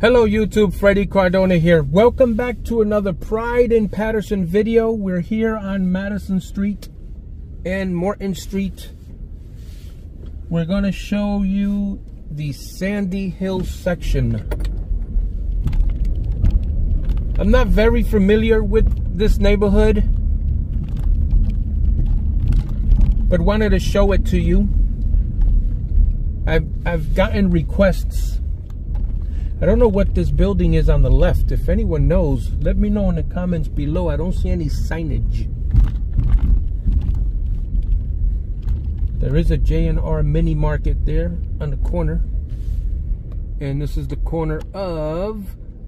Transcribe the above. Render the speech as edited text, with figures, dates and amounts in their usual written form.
Hello YouTube, Freddy Cardona here. Welcome back to another Pride in Paterson video. We're here on Madison Street and Morton Street. We're going to show you the Sandy Hill section. I'm not very familiar with this neighborhood, but wanted to show it to you. I've gotten requests. I don't know what this building is on the left. If anyone knows, let me know in the comments below. I don't see any signage. There is a J&R mini market there on the corner. And this is the corner of